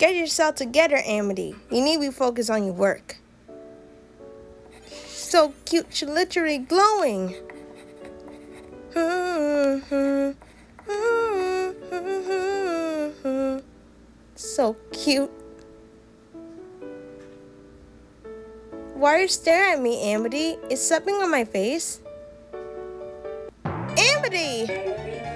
Get yourself together, Amity. You need to be focused on your work. So cute, she's literally glowing. So cute. Why are you staring at me, Amity? Is something on my face? Amity!